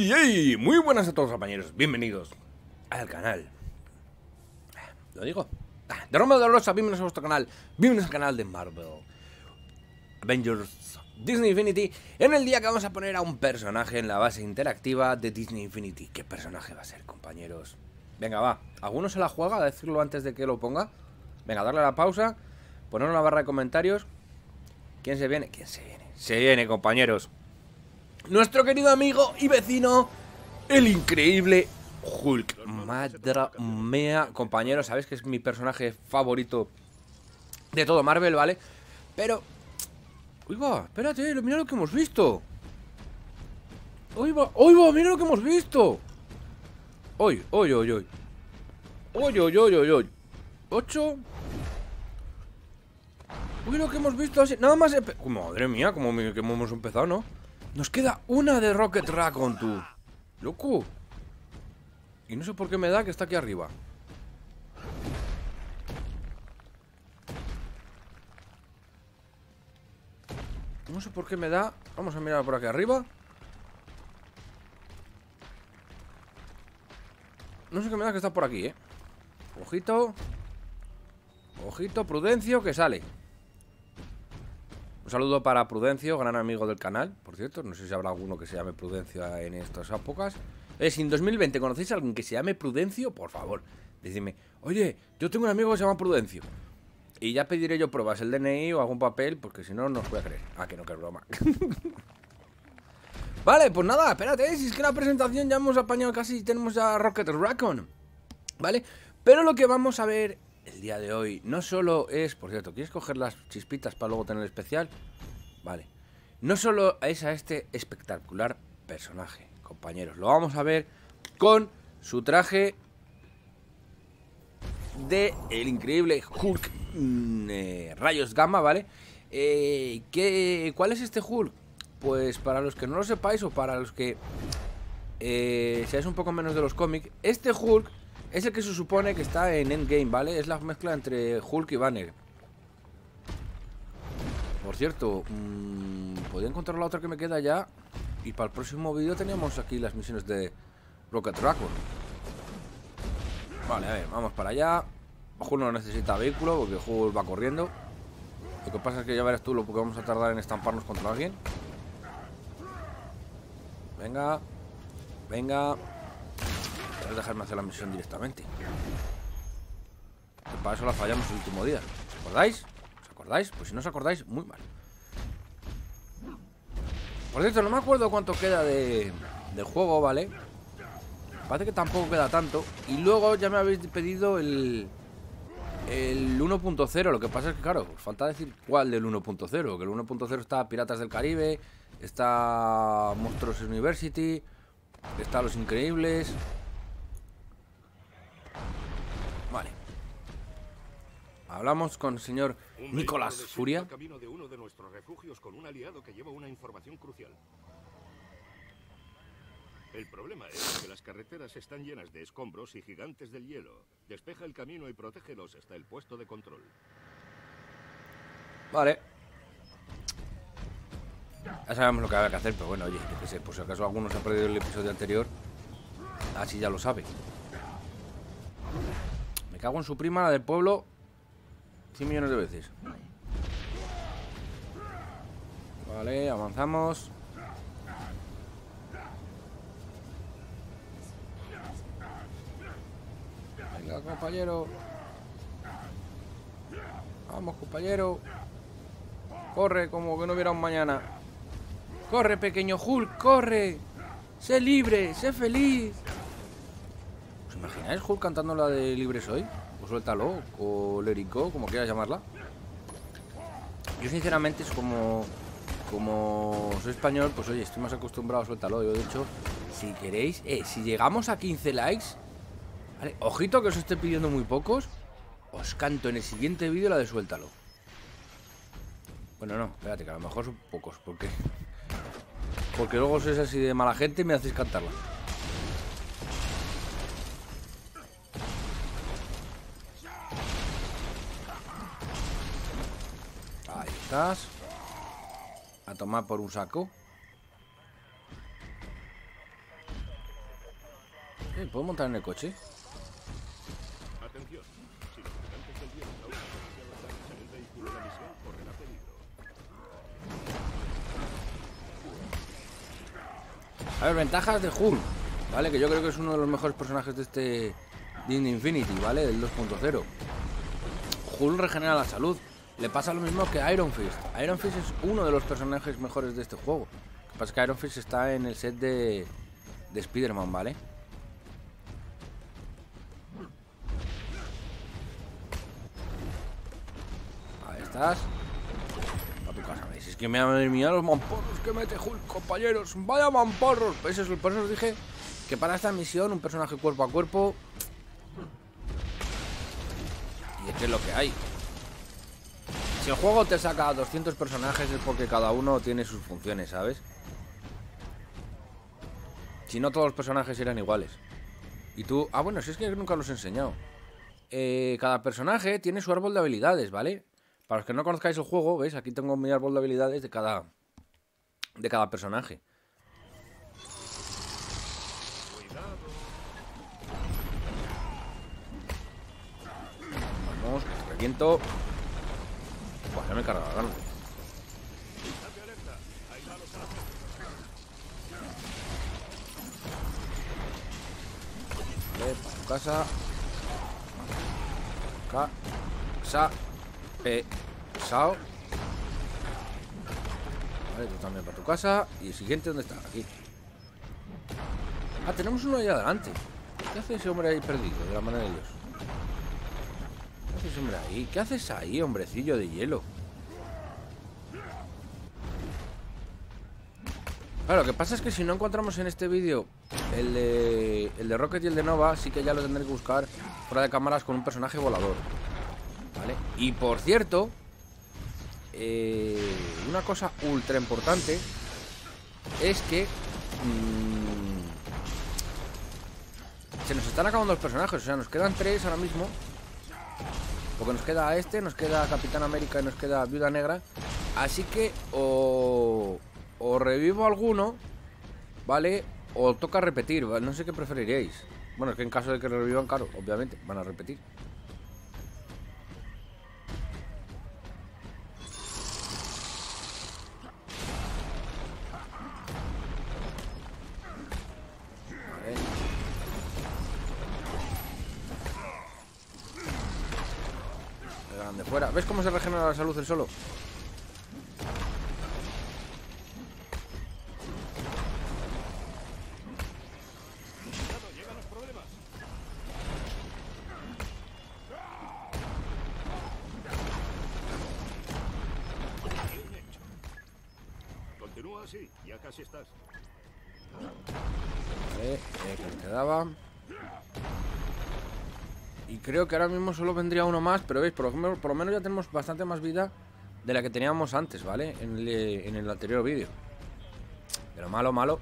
¡Hey! Muy buenas a todos, compañeros. Bienvenidos al canal. ¿Lo digo? De Roma de Rosa, bienvenidos a vuestro canal. Bienvenidos al canal de Marvel Avengers Disney Infinity. En el día que vamos a poner a un personaje en la base interactiva de Disney Infinity. ¿Qué personaje va a ser, compañeros? Venga, va. ¿Alguno se la juega a decirlo antes de que lo ponga? Venga, darle a la pausa. Ponerlo en la barra de comentarios. ¿Quién se viene? ¿Quién se viene? Se viene, compañeros. Nuestro querido amigo y vecino, el increíble Hulk. Madre mía, compañeros, sabéis que es mi personaje favorito de todo Marvel, ¿vale? Pero... uy, va, espérate, mira lo que hemos visto. Uy, va, mira lo que hemos visto. Uy. Uy. 8. Uy, lo que hemos visto así. Nada más... madre mía, como hemos empezado, ¿no? Nos queda una de Rocket Raccoon, tú. Loco. Y no sé por qué me da que está aquí arriba. No sé por qué me da. Vamos a mirar por aquí arriba. No sé qué me da que está por aquí, Ojito. Ojito, Prudencio, que sale. Un saludo para Prudencio, gran amigo del canal. Por cierto, no sé si habrá alguno que se llame Prudencio en estas épocas. Si en 2020 conocéis a alguien que se llame Prudencio, por favor, decidme: oye, yo tengo un amigo que se llama Prudencio. Y ya pediré yo pruebas, el DNI o algún papel, porque si no, no os voy a creer. Ah, que no, que es broma. Vale, pues nada, espérate, si es que la presentación ya hemos apañado casi, tenemos ya Rocket Raccoon, ¿vale? Pero lo que vamos a ver el día de hoy no solo es... por cierto, ¿quieres coger las chispitas para luego tener el especial? Vale. No solo es a este espectacular personaje, compañeros. Lo vamos a ver con su traje de el increíble Hulk rayos gamma, ¿vale? ¿Cuál es este Hulk? Pues para los que no lo sepáis o para los que seáis un poco menos de los cómics, este Hulk es el que se supone que está en Endgame, ¿vale? Es la mezcla entre Hulk y Banner. Por cierto, podría encontrar la otra que me queda ya. Y para el próximo vídeo teníamos aquí las misiones de Rocket Raccoon. Vale, a ver, vamos para allá. Hulk no necesita vehículo porque Hulk va corriendo. Lo que pasa es que ya verás tú lo que vamos a tardar en estamparnos contra alguien. Venga. Venga. Voy a dejarme hacer la misión directamente. Que para eso la fallamos el último día. ¿Os acordáis? ¿Os acordáis? Pues si no os acordáis, muy mal. Por cierto, no me acuerdo cuánto queda del juego, ¿vale? Parece que tampoco queda tanto. Y luego ya me habéis pedido el 1.0. Lo que pasa es que, claro, os falta decir cuál del 1.0. Que el 1.0 está Piratas del Caribe, está Monstruos University, está Los Increíbles. Vale. Hablamos con el señor Nicolás Furia. Camino de uno de nuestros refugios con un aliado que lleva una información crucial. El problema es que las carreteras están llenas de escombros y gigantes del hielo. Despeja el camino y protégelos hasta el puesto de control. Vale. Ya sabemos lo que había que hacer, pero bueno, oye, yo qué sé, por si acaso algunos han perdido el episodio anterior, así ya lo sabe. Me cago en su prima, la del pueblo, 100 millones de veces. Vale, avanzamos. Venga, compañero. Vamos, compañero. Corre como que no hubiera un mañana. Corre, pequeño Hulk, corre. Sé libre, sé feliz. ¿Os imagináis Hulk cantando la de Libre Soy? O Suéltalo, o Let It Go, como quieras llamarla. Yo sinceramente es como soy español, pues oye, estoy más acostumbrado a Suéltalo. Yo de hecho, si queréis, si llegamos a 15 likes, ¿vale? Ojito que os esté pidiendo muy pocos. Os canto en el siguiente vídeo la de Suéltalo. Bueno, no, espérate, que a lo mejor son pocos, porque luego sois así de mala gente y me hacéis cantarla. Ahí estás. A tomar por un saco. ¿Puedo montar en el coche? Atención. Si los gigantes del hielo causan demasiados daños en el vehículo, la misión correrá peligro. A ver, ventajas de Hulk, ¿vale? Que yo creo que es uno de los mejores personajes de este Disney Infinity, ¿vale? Del 2.0. Hulk regenera la salud. Le pasa lo mismo que Iron Fist. Iron Fist es uno de los personajes mejores de este juego. Lo que pasa es que Iron Fist está en el set de Spider-Man, ¿vale? Ahí estás. A tu casa, ¿veis? Es que madre mía los mamporros que mete Hulk, compañeros. Vaya mamporros. Por eso os dije que para esta misión un personaje cuerpo a cuerpo... Y es que es lo que hay. Si el juego te saca 200 personajes es porque cada uno tiene sus funciones, ¿sabes? Si no, todos los personajes eran iguales. Y tú... Ah, bueno, si es que nunca los he enseñado. Cada personaje tiene su árbol de habilidades, ¿vale? Para los que no conozcáis el juego, ¿veis? Aquí tengo mi árbol de habilidades de cada personaje. Vamos, reviento. Buah, ya me he cargado la gana. Vale, para tu casa. Casa. Pesao. Vale, tú también para tu casa. Y el siguiente, ¿dónde está? Aquí. Ah, tenemos uno ahí adelante. ¿Qué hace ese hombre ahí perdido? De la mano de Dios. ¿Qué hace ese hombre ahí? ¿Qué haces ahí, hombrecillo de hielo? Claro, lo que pasa es que si no encontramos en este vídeo el de Rocket y el de Nova, sí que ya lo tendré que buscar fuera de cámaras con un personaje volador. ¿Vale? Y por cierto, una cosa ultra importante es que se nos están acabando los personajes. O sea, nos quedan 3 ahora mismo. Porque nos queda nos queda Capitán América y nos queda Viuda Negra. Así que o revivo alguno, ¿vale? O toca repetir, ¿vale? No sé qué preferiríais. Bueno, es que en caso de que revivan, claro, obviamente, van a repetir. Vale. De fuera. ¿Ves cómo se regenera la salud el solo? Continúa así, ya casi estás. Vale, que quedaba. Y creo que ahora mismo solo vendría uno más, pero veis, por lo menos ya tenemos bastante más vida de la que teníamos antes, ¿vale? En el anterior vídeo. Pero malo.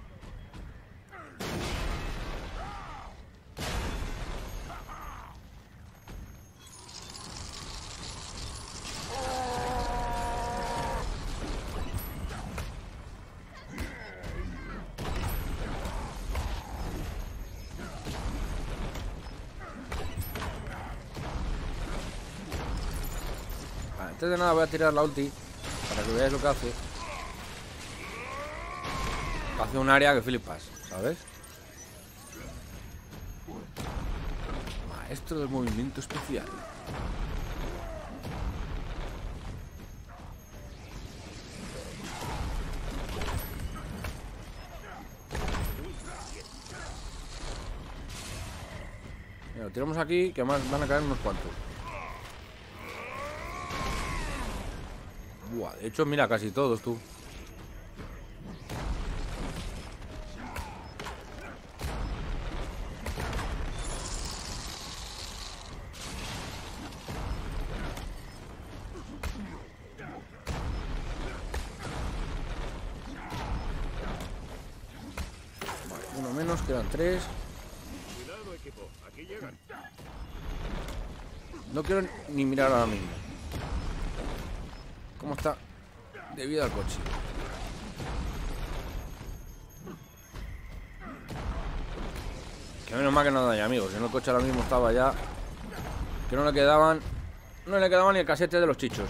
Antes de nada voy a tirar la ulti para que veáis lo que hace. Hace un área que flipas, ¿sabes? Maestro del movimiento especial. Mira, lo tiramos aquí, que más van a caer unos cuantos. Buah, de hecho, mira, casi todos, tú. Vale, uno menos, quedan 3. Cuidado, equipo, aquí llegan. No quiero ni mirar ahora mismo cómo está debido al coche. Que menos mal que no hay amigos. En el coche ahora mismo estaba ya. Que no le quedaban. No le quedaba ni el casete de los chichos.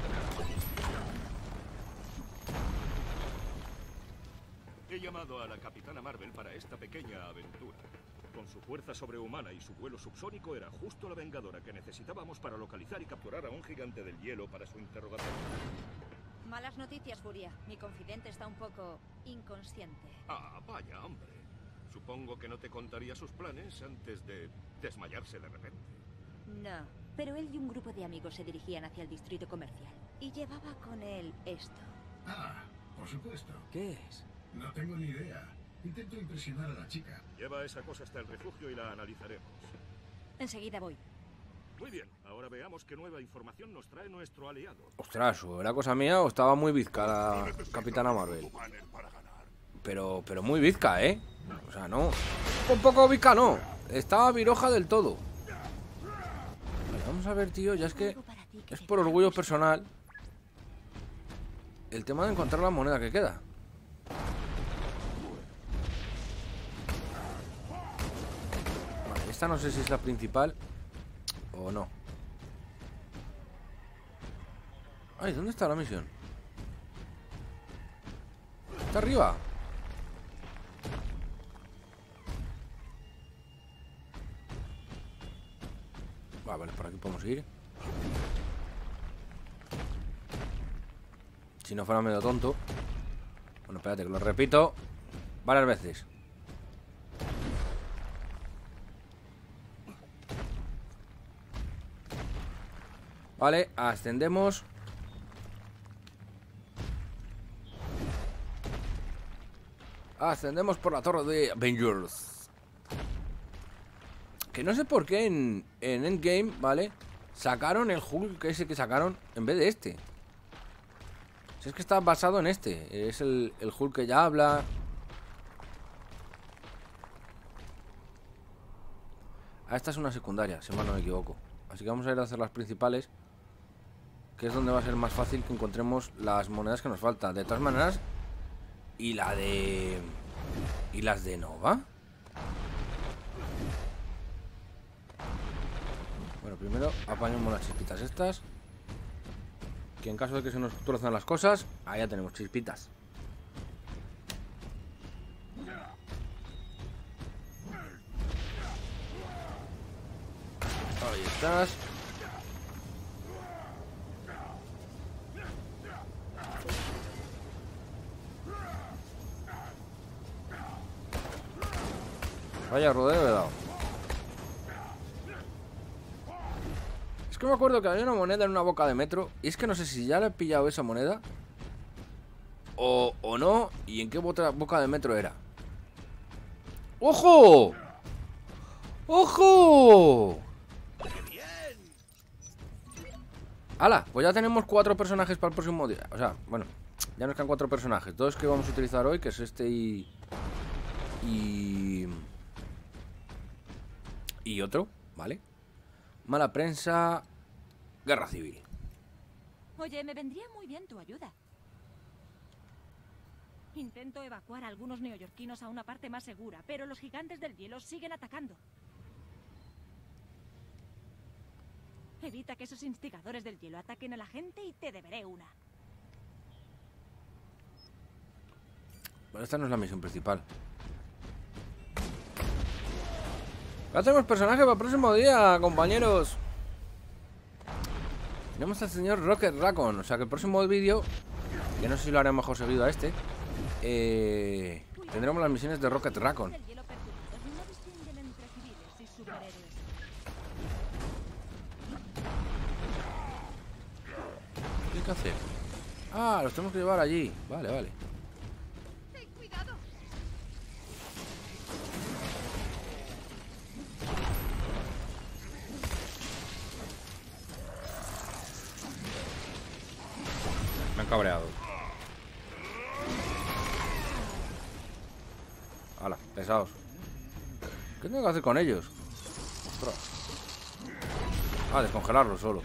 He llamado a la Capitana Marvel para esta pequeña aventura. Con su fuerza sobrehumana y su vuelo subsónico era justo la vengadora que necesitábamos para localizar y capturar a un gigante del hielo para su interrogatorio. Malas noticias, Furia. Mi confidente está un poco inconsciente. Ah, vaya, hombre. Supongo que no te contaría sus planes antes de desmayarse de repente. No, pero él y un grupo de amigos se dirigían hacia el distrito comercial. Y llevaba con él esto. Ah, por supuesto. ¿Qué es? No tengo ni idea. Intento impresionar a la chica. Lleva esa cosa hasta el refugio y la analizaremos. Enseguida voy. Muy bien, ahora veamos qué nueva información nos trae nuestro aliado. Ostras, ¿o era cosa mía o estaba muy bizca la Capitana Marvel? Pero muy bizca, ¿eh? O sea, no. Un poco bizca, no. Estaba viroja del todo. Vale, vamos a ver, tío. Ya es que es por orgullo personal el tema de encontrar la moneda que queda. Vale, esta no sé si es la principal o no. Ay, ¿dónde está la misión? ¿Está arriba? Vale, por aquí podemos ir. Si no fuera medio tonto. Bueno, espérate, que lo repito varias veces. Vale, ascendemos. Ascendemos por la torre de Avengers. Que no sé por qué en Endgame, ¿vale? Sacaron el Hulk ese que sacaron en vez de este. Si es que está basado en este. Es el Hulk que ya habla. Ah, esta es una secundaria, si mal no me equivoco. Así que vamos a ir a hacer las principales, que es donde va a ser más fácil que encontremos las monedas que nos faltan. De todas maneras, y la de... ¿Y las de Nova? Bueno, primero apañamos las chispitas estas, que en caso de que se nos tuerzan las cosas, ahí ya tenemos chispitas. Ahí estás. Vaya rodeo he dado. Es que me acuerdo que había una moneda en una boca de metro. Y es que no sé si ya le he pillado esa moneda o no. Y en qué boca de metro era. ¡Ojo! ¡Ojo! ¡Hala! Pues ya tenemos 4 personajes para el próximo día. O sea, bueno, ya nos quedan 4 personajes. 2 que vamos a utilizar hoy, que es este y otro, ¿vale? Mala prensa, guerra civil. Oye, me vendría muy bien tu ayuda. Intento evacuar a algunos neoyorquinos a una parte más segura, pero los gigantes del hielo siguen atacando. Evita que esos instigadores del hielo ataquen a la gente y te deberé una. Bueno, esta no es la misión principal. Ya tenemos personaje para el próximo día, compañeros. Tenemos al señor Rocket Raccoon. O sea que el próximo vídeo, que no sé si lo haré mejor seguido a este, tendremos las misiones de Rocket Raccoon. ¿Qué hay que hacer? Ah, los tenemos que llevar allí. Vale, vale. Me han cabreado. Hala, pesados. ¿Qué tengo que hacer con ellos? Ostras. Ah, descongelarlos solo.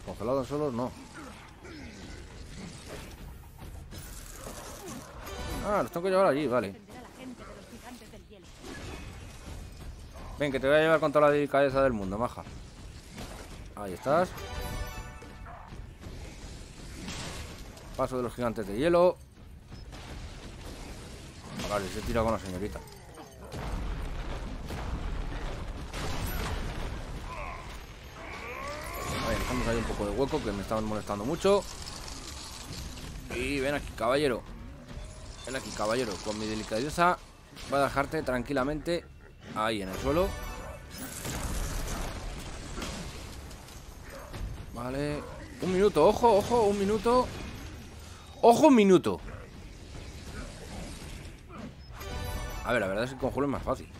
Congelados solos no. Ah, los tengo que llevar allí, vale. Ven, que te voy a llevar con toda la delicadeza del mundo, maja. Ahí estás. Paso de los gigantes de hielo. Vale, se tira con la señorita. Vale, dejamos ahí un poco de hueco que me estaban molestando mucho. Y ven aquí, caballero. Ven aquí, caballero. Con mi delicadeza voy a dejarte tranquilamente ahí en el suelo. Vale. Un minuto, ojo, ojo, un minuto. ¡Ojo, un minuto! A ver, la verdad es que el conjuro es más fácil.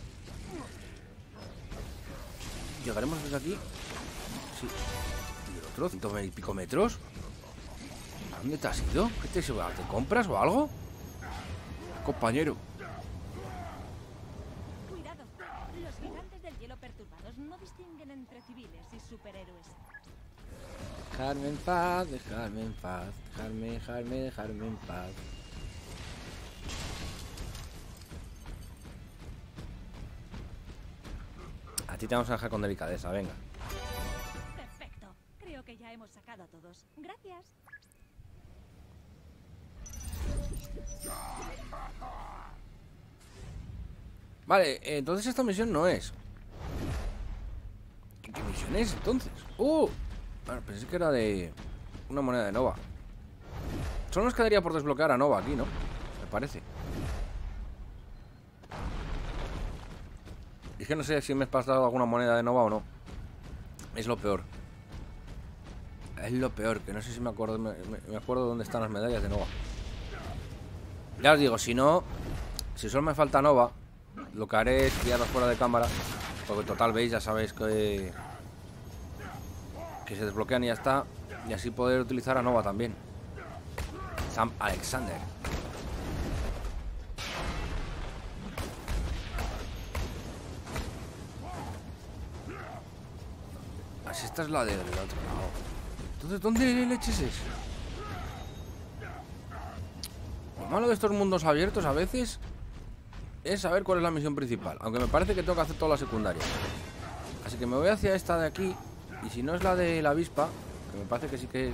¿Llegaremos desde aquí? Sí. ¿Y el otro? ¿100 y pico metros? ¿A dónde te has ido? ¿Qué te llevas? ¿Te compras o algo? Compañero. Cuidado. Los gigantes del hielo perturbados no distinguen entre civiles y superhéroes. Dejarme en paz, dejarme en paz. Dejarme en paz. A ti te vamos a dejar con delicadeza, venga. Perfecto. Creo que ya hemos sacado a todos. Gracias. Vale, entonces esta misión no es. ¿Qué misión es entonces? Bueno, pensé que era de una moneda de Nova. Solo nos quedaría por desbloquear a Nova aquí, ¿no? Me parece. Y es que no sé si me he pasado alguna moneda de Nova o no. Es lo peor. Es lo peor, que no sé si me acuerdo dónde están las medallas de Nova. Ya os digo, si no, si solo me falta Nova, lo que haré es pillarlas fuera de cámara. Porque total, veis, ya sabéis que se desbloquean y ya está. Y así poder utilizar a Nova también. Sam Alexander. Así esta es la del otro lado. Entonces, ¿dónde leches es? Lo malo de estos mundos abiertos a veces es saber cuál es la misión principal. Aunque me parece que tengo que hacer todas las secundarias. Así que me voy hacia esta de aquí. Y si no es la de la avispa, que me parece que sí que es.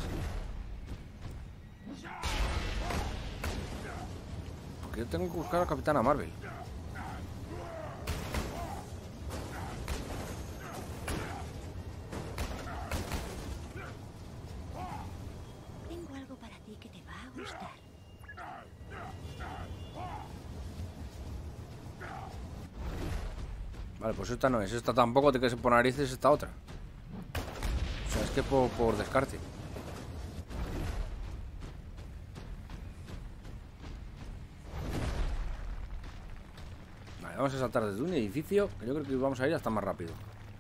Porque yo tengo que buscar a Capitana Marvel. Tengo algo para ti que te va a gustar. Vale, pues esta no es. Esta tampoco te quedes por narices, esta otra. O sea, es que por descarte. Vale, vamos a saltar desde un edificio, que yo creo que vamos a ir hasta más rápido.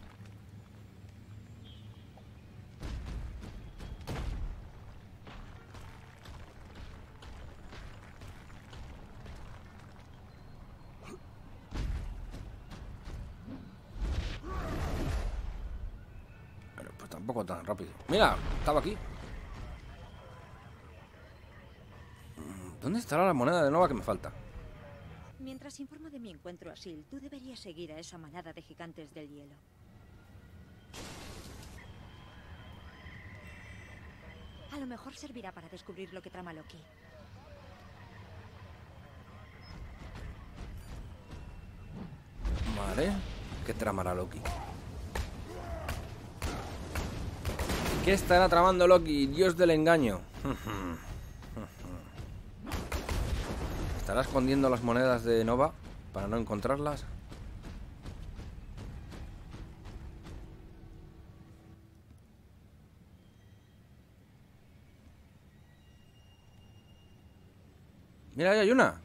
Pero pues tampoco tan rápido. Mira, estaba aquí. ¿Dónde estará la moneda de Nova que me falta? Mientras informo de mi encuentro a Sil, tú deberías seguir a esa manada de gigantes del hielo. A lo mejor servirá para descubrir lo que trama Loki. Vale. ¿Qué tramará Loki? ¿Qué estará tramando Loki? Dios del engaño. ¿Estará escondiendo las monedas de Nova para no encontrarlas? Mira, ahí hay una.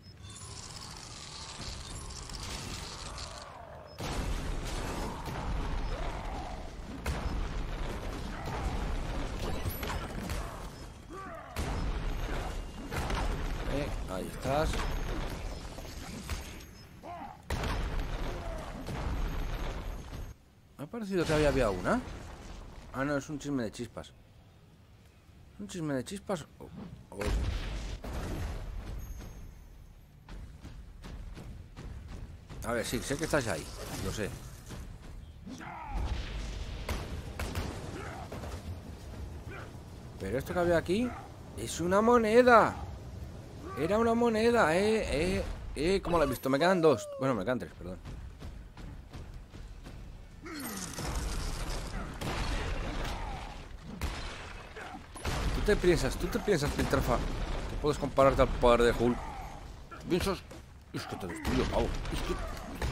Ahí estás. Me ha parecido que había una. Ah, no, es un chisme de chispas. ¿Un chisme de chispas? A ver, sí, sé que estás ahí. Lo sé. Pero esto que había aquí es una moneda. Era una moneda, ¿cómo lo he visto? Me quedan 2. Bueno, me quedan 3, perdón. ¿Tú te piensas, Piltrafa, que puedes compararte al poder de Hulk? ¿Piensas? Es que te destruyo, pavo. Es que...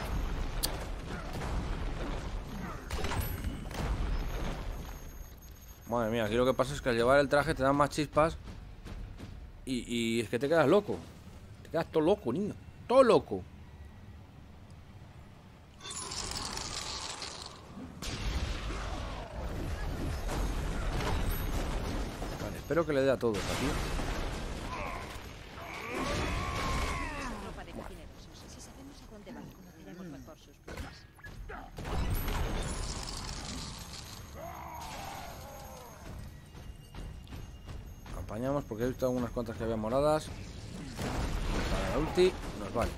Madre mía, aquí lo que pasa es que al llevar el traje te dan más chispas y es que te quedas loco. Te quedas todo loco, niño. Todo loco. Vale, espero que le dé a todos aquí. Ropa de cocineros. Si sabemos a dónde van, conoceremos mejor sus pruebas. Apañamos porque he visto algunas cuantas que había moradas. Para la ulti nos vale.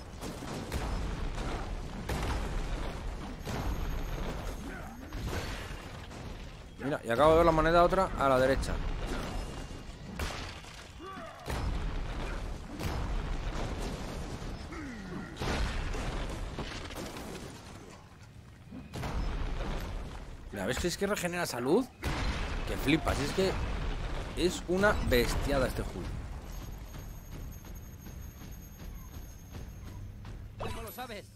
Mira, y acabo de ver la moneda otra a la derecha. Mira, ¿ves que es que regenera salud? Que flipas, es que es una bestiada este juego. ¿Cómo lo sabes?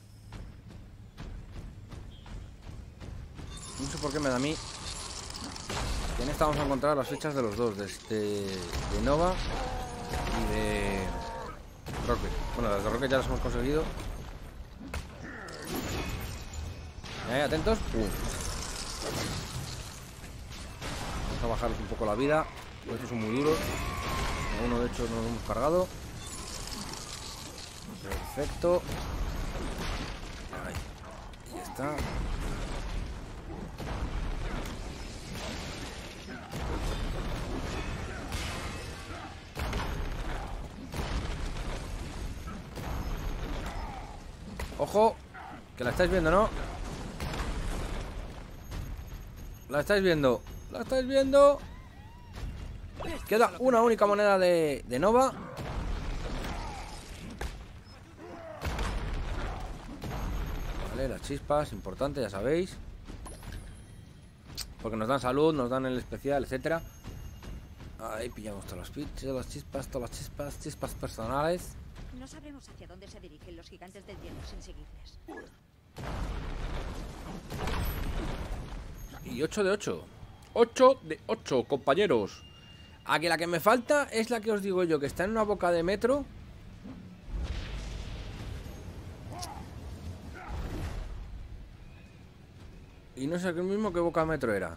No sé por qué me da a mí. Que en esta vamos a encontrar las fichas de los dos, de Nova y de Rocket. Bueno, las de Rocket ya las hemos conseguido. Ahí, atentos. Vamos a bajarles un poco la vida. Estos son muy duros. A uno de hecho nos lo hemos cargado. Perfecto. Ahí está. Ojo, que la estáis viendo, ¿no? La estáis viendo. La estáis viendo. Queda una única moneda de Nova. Vale, las chispas, importante, ya sabéis. Porque nos dan salud, nos dan el especial, etcétera. Ahí pillamos todas las chispas personales. No sabremos hacia dónde se dirigen los gigantes del hielo sin seguirles. Y 8 de 8. 8 de 8, compañeros. Aquí la que me falta es la que os digo yo, que está en una boca de metro. Y no sé qué mismo que boca de metro era.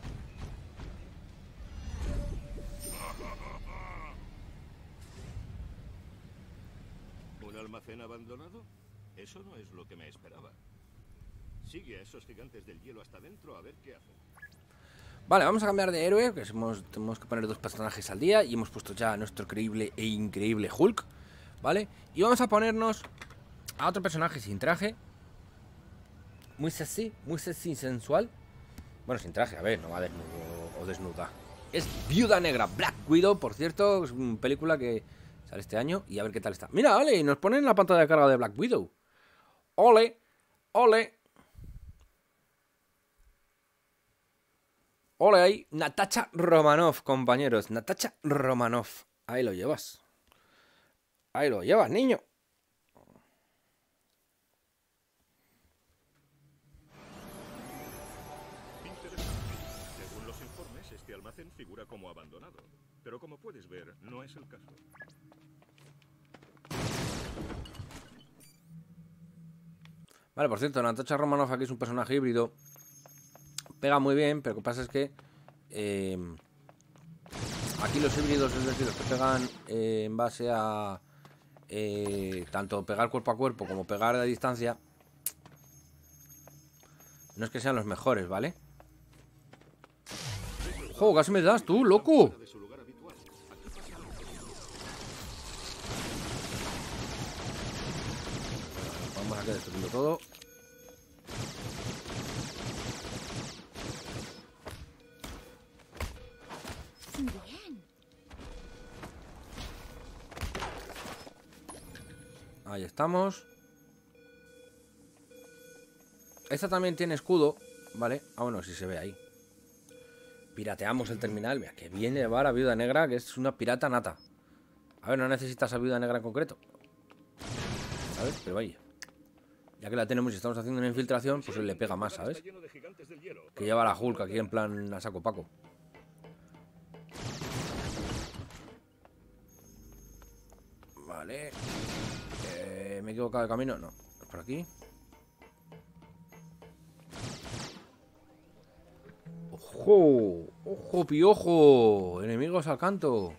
¿Un almacén abandonado? Eso no es lo que me esperaba. Sigue a esos gigantes del hielo hasta dentro a ver qué hacen. Vale, vamos a cambiar de héroe, que tenemos que poner 2 personajes al día. Y hemos puesto ya a nuestro creíble e increíble Hulk, ¿vale? Y vamos a ponernos a otro personaje sin traje. Muy sexy y sensual. Bueno, sin traje, a ver, no va desnudo o desnuda. Es Viuda Negra, Black Widow, por cierto. Es una película que sale este año. Y a ver qué tal está. Mira, vale, y nos ponen la pantalla de carga de Black Widow. Ole, ole. Ole ahí, Natasha Romanoff, compañeros. Natasha Romanoff. Ahí lo llevas. Ahí lo llevas, niño. Interesante. Según los informes, este almacén figura como abandonado. Pero como puedes ver, no es el caso. Vale, por cierto, Natasha Romanoff aquí es un personaje híbrido. Pega muy bien, pero lo que pasa es que aquí los híbridos, es decir, los que pegan en base a tanto pegar cuerpo a cuerpo como pegar a distancia, no es que sean los mejores, ¿vale? ¡Jo! Casi me das tú, loco. De su lugar habitual. Aquí pasa algo. Vamos a quedar destruyendo todo. Bien. Ahí estamos. Esta también tiene escudo, ¿vale? Ah, bueno, sí se ve ahí. Pirateamos el terminal. Mira, que bien llevar a Viuda Negra, que es una pirata nata. A ver, no necesitas a Viuda Negra en concreto, ¿sabes? Pero vaya, ya que la tenemos y estamos haciendo una infiltración, pues él le pega más, ¿sabes? Está lleno de gigantes del hielo. Que lleva la Hulk aquí en plan a saco paco. Vale. ¿Me he equivocado de camino? No. ¿Es por aquí? ¡Ojo! ¡Ojo, piojo! Enemigos al canto.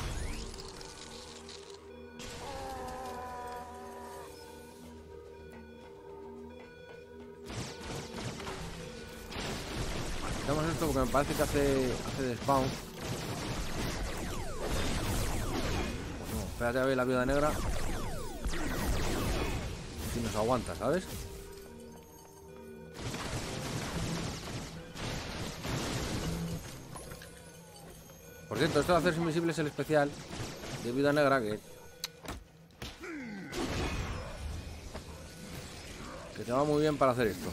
Quitamos esto porque me parece que hace despawn. No, espérate a ver la Viuda Negra. Si nos aguanta, ¿sabes? Por cierto, esto de hacerse invisible es el especial de Viuda Negra que te va muy bien para hacer esto.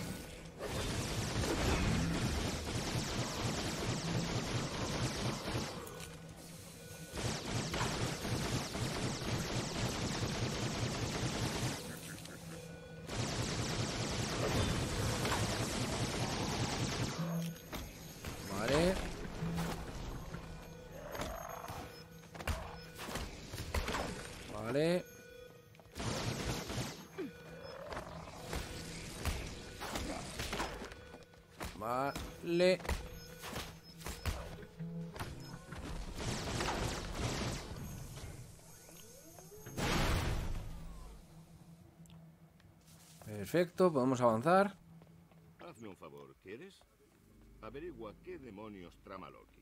Vale. Vale. Vale. Perfecto, podemos avanzar. Hazme un favor, ¿quieres? Averigua qué demonios trama Loki.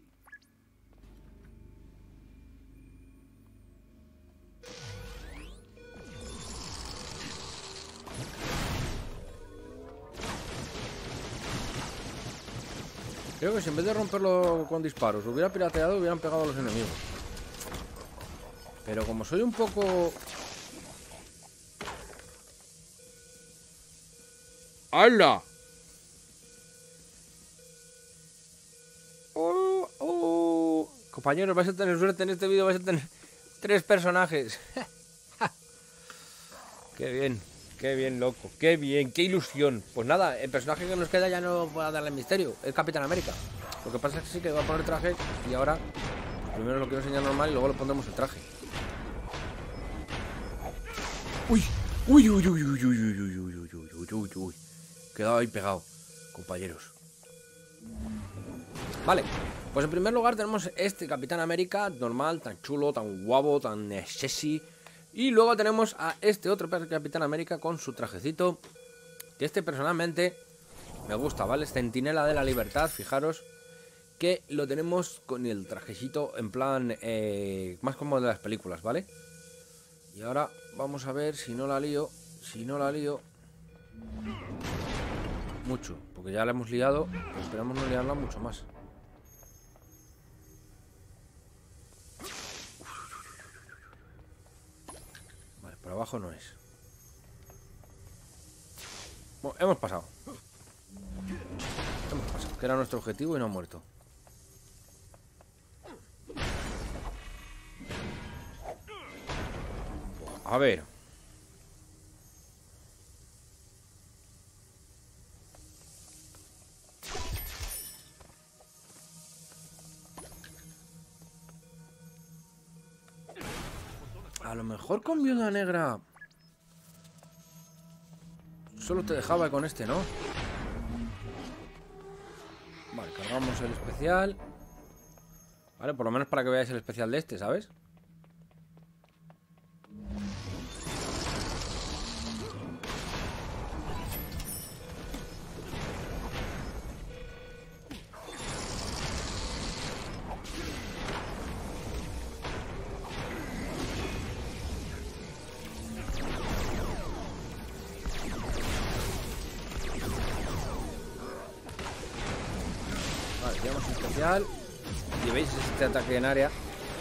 Creo que si en vez de romperlo con disparos hubiera pirateado, hubieran pegado a los enemigos. Pero como soy un poco... ¡Hala! ¡Oh! ¡Oh! Compañeros, vais a tener suerte en este vídeo, vais a tener 3 personajes. Qué bien, loco, qué bien, qué ilusión. Pues nada, el personaje que nos queda ya no va a darle el misterio, es Capitán América. Lo que pasa es que sí que va a poner traje y ahora pues primero lo quiero enseñar normal y luego le pondremos el traje. Uy, uy, uy, uy, uy, uy, uy, uy, uy, uy, uy, uy, uy. Quedado ahí pegado, compañeros. Vale, pues en primer lugar tenemos este Capitán América normal, tan chulo, tan guapo, tan sexy. Y luego tenemos a este otro Capitán América con su trajecito, que este personalmente me gusta, ¿vale? Es Centinela de la Libertad, fijaros que lo tenemos con el trajecito en plan más como de las películas, ¿vale? Y ahora vamos a ver si no la lío, mucho, porque ya la hemos liado, pero esperamos no liarla mucho más. Por abajo no es. Bueno, hemos pasado, que era nuestro objetivo y no ha muerto. A ver. A lo mejor con Viuda Negra solo te dejaba con este, ¿no? Vale, cargamos el especial. Vale, por lo menos para que veáis el especial de este, ¿sabes? Tiramos especial. Y veis este ataque en área.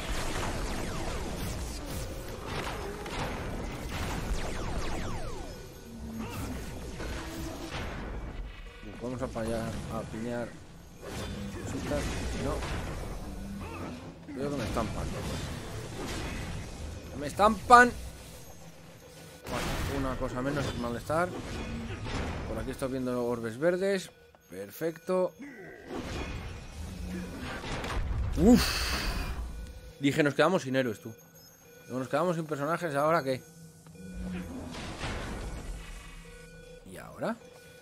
Vamos a apiñar cositas. No. Creo que me estampan. Me estampan. Bueno, una cosa menos es malestar. Por aquí estoy viendo orbes verdes. Perfecto. Uff. Dije, nos quedamos sin héroes, tú. Nos quedamos sin personajes, ¿ahora qué? ¿Y ahora?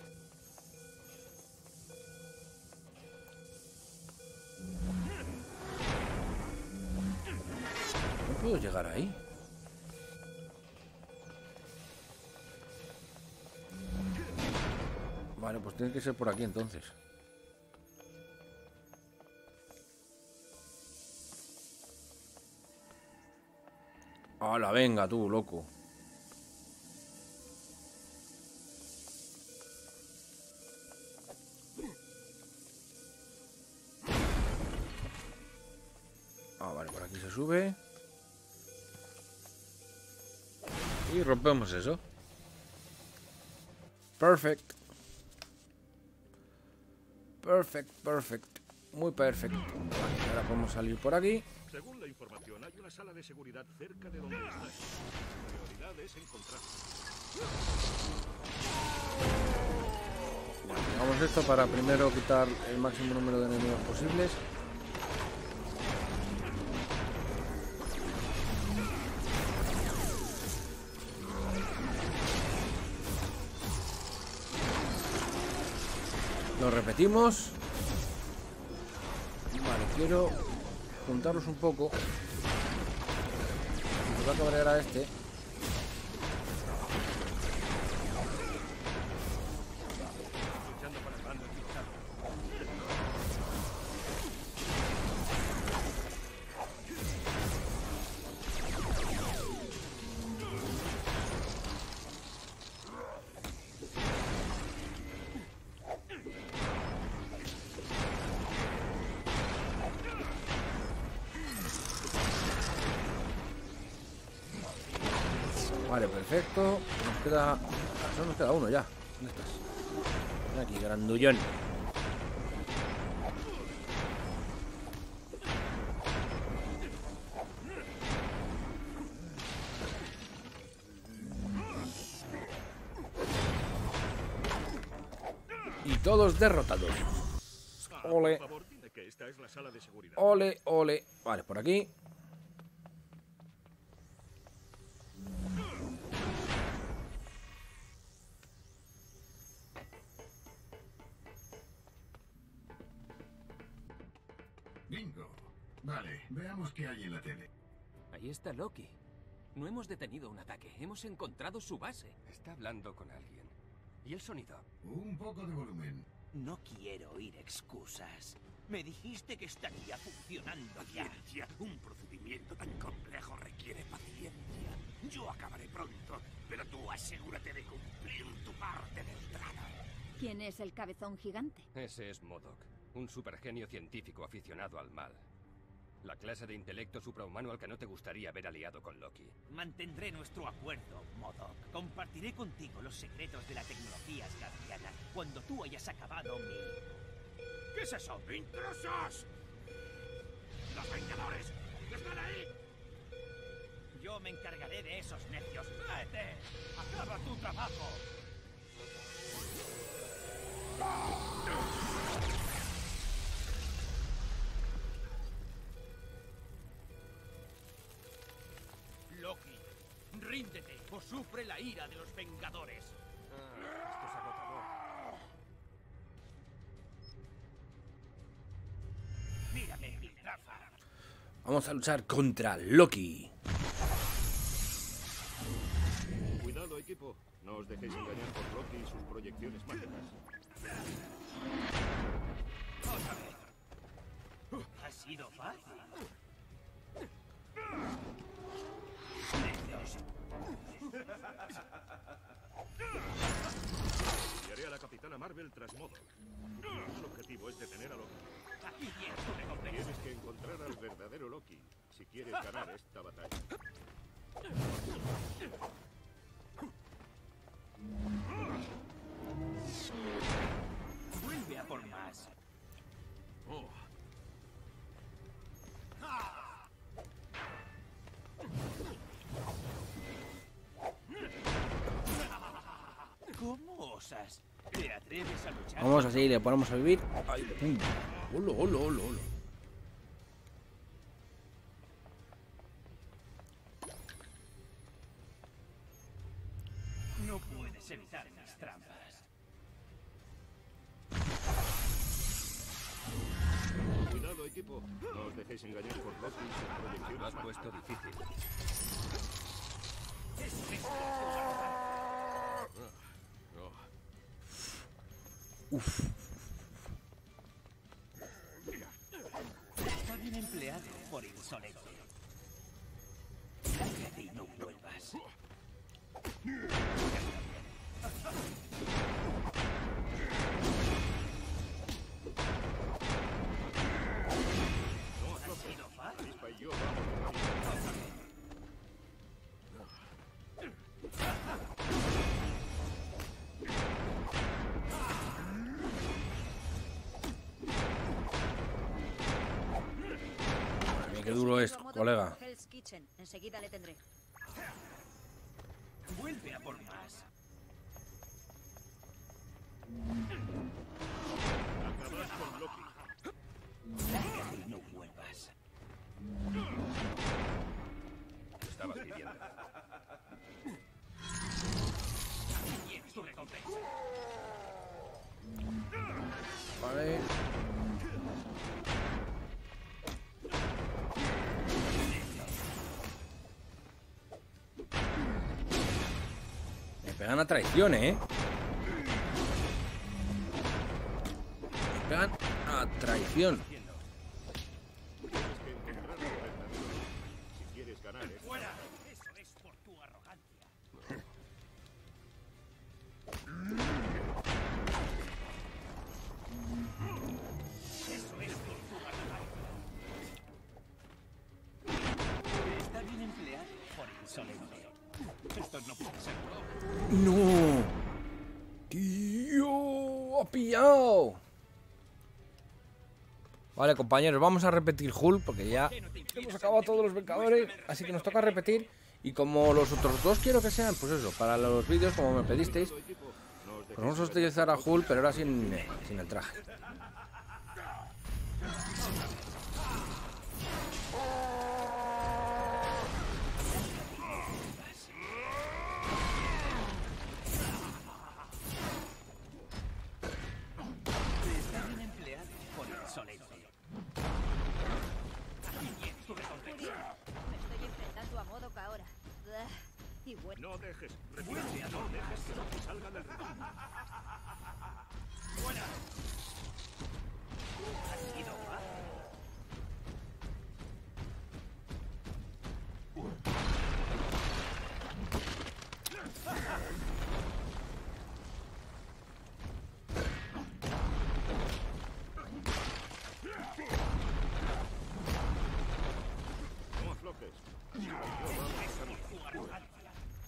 No puedo llegar ahí. Vale, pues tiene que ser por aquí entonces. ¡Hala, venga tú, loco! Ah, vale, por aquí se sube. Y rompemos eso. Perfect. Perfect. Muy perfecto. Vale, ahora podemos salir por aquí. Según la información, hay una sala de seguridad cerca de donde estás. La prioridad es encontrar. Bueno, hagamos esto para primero quitar el máximo número de enemigos posibles. Lo repetimos. Vale, quiero juntarlos un poco. Se va a cabrear a este. Vale, perfecto. Nos queda... Solo nos queda uno ya. ¿Dónde estás? Ven aquí, grandullón. Y todos derrotados. Ole. Por favor, dime que esta es la sala de seguridad. Ole, ole. Vale, por aquí. Bingo. Vale, veamos qué hay en la tele. Ahí está Loki. No hemos detenido un ataque, hemos encontrado su base. Está hablando con alguien. ¿Y el sonido? Un poco de volumen. No quiero oír excusas. Me dijiste que estaría funcionando ya. Paciencia. Un procedimiento tan complejo requiere paciencia. Yo acabaré pronto, pero tú asegúrate de cumplir tu parte del trato. ¿Quién es el cabezón gigante? Ese es MODOK, un supergenio científico aficionado al mal. La clase de intelecto suprahumano al que no te gustaría ver aliado con Loki. Mantendré nuestro acuerdo, MODOK. Compartiré contigo los secretos de la tecnología asgardiana cuando tú hayas acabado mi... ¿Qué es eso? ¡Intrusos! ¡Los Vengadores! ¡Están ahí! Yo me encargaré de esos necios. ¡Vete! ¡Acaba tu trabajo! Loki, ríndete o sufre la ira de los Vengadores. Esto es agotador. Mírame, piltrafa. Vamos a luchar contra Loki. Cuidado, equipo. No os dejéis engañar por Loki y sus proyecciones mágicas. Otra vez. Ha sido fácil. Necios. Enviaré a la Capitana Marvel tras MODOK. El objetivo es detener a Loki. Aquí tienes tu recompensa. Tienes que encontrar al verdadero Loki si quieres ganar esta batalla. Vuelve a por más. ¿Cómo osas? ¿Te atreves a luchar? Vamos así, le ponemos a vivir. Ay, pum. Hola, hola, hola, hola. No puedes evitar mis trampas. Cuidado, equipo. No os dejéis engañar por Loki y sus proyecciones. Lo has puesto difícil. Uf. Está bien empleado por insolente. Lárgate y no vuelvas. ¿Ha sido fácil? Avispa y yo vamos. Qué duro es, colega. Hell's Kitchen. Enseguida le tendré. Vuelve a por más. Acabad con Loki. Lárgate y no vuelvas. Lo estabas pidiendo. Aquí tienes tu recompensa. Vale. Me pegan a traición, ¿eh? Me pegan a traición. Tienes que encontrar al verdadero Loki si quieres ganar esta ¡Fuera! batalla. Eso es por tu arrogancia. Eso es por tu arrogancia. Está bien empleado por insolente. Esto no puede ser todo. ¡No! ¡Tío! ¡Ha pillado! Vale, compañeros, vamos a repetir Hulk porque ya hemos acabado todos los Vengadores, así que nos toca repetir. Y como los otros dos quiero que sean, pues eso, para los vídeos, como me pedisteis, Cuidado, equipo. No os pues dejéis vamos a utilizar a Hulk, pero ahora sin el traje. Está bien empleado por insolente. Aquí tienes tu recompensa. Me estoy enfrentando a MODOK ahora. Y bueno. No dejes, repito, no dejes que Loki salga del ring. ¡Fuera! Ha sido fácil. No aflojes. Tu arrogancia.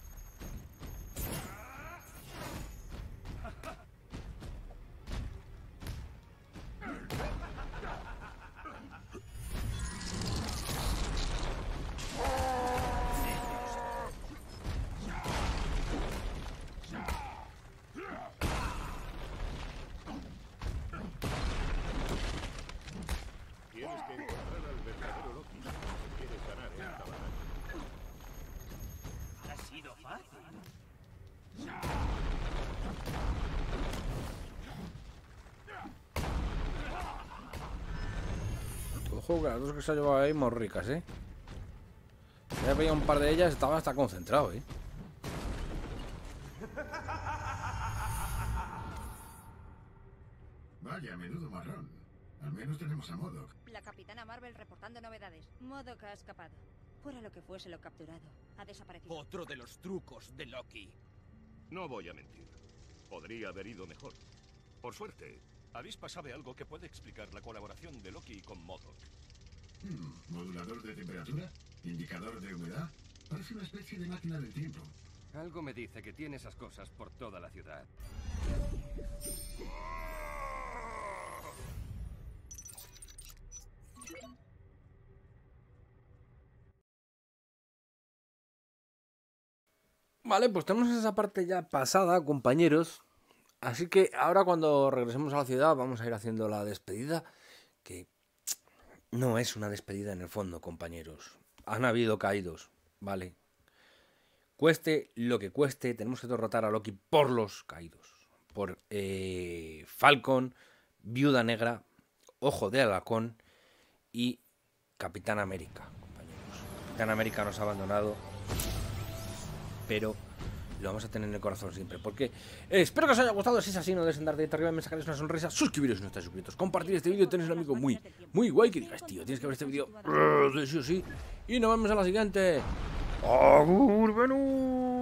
Tienes que encontrar al verdadero Loki si quieres ganar esta batalla. Ha sido fácil. Ojo que las dos que se ha llevado ahí muy ricas, ¿eh? Ya veía un par de ellas, estaba hasta concentrado, ¿eh? Vaya, menudo marrón. Al menos tenemos a MODOK. La Capitana Marvel reportando novedades. MODOK ha escapado. Fuera lo que fuese lo capturado. Ha desaparecido. Otro de los trucos de Loki. No voy a mentir. Podría haber ido mejor. Por suerte, Avispa sabe algo que puede explicar la colaboración de Loki con MODOK. ¿Modulador de temperatura? ¿Indicador de humedad? Parece una especie de máquina del tiempo. Algo me dice que tiene esas cosas por toda la ciudad. Vale, pues tenemos esa parte ya pasada, compañeros. Así que ahora cuando regresemos a la ciudad vamos a ir haciendo la despedida. Que no es una despedida en el fondo, compañeros. Han habido caídos, ¿vale? Cueste lo que cueste, tenemos que derrotar a Loki por los caídos. Por Falcon, Viuda Negra, Ojo de Halcón y Capitán América, compañeros. Capitán América nos ha abandonado, pero lo vamos a tener en el corazón siempre. Porque espero que os haya gustado. Si es así, no debes andar de arriba, me sacaréis una sonrisa, suscribiros si no estáis suscritos, compartir este vídeo, tenéis un amigo muy guay que digáis, tío, tienes que ver este vídeo sí o sí. Y nos vemos en la siguiente. ¡Agur, Venus!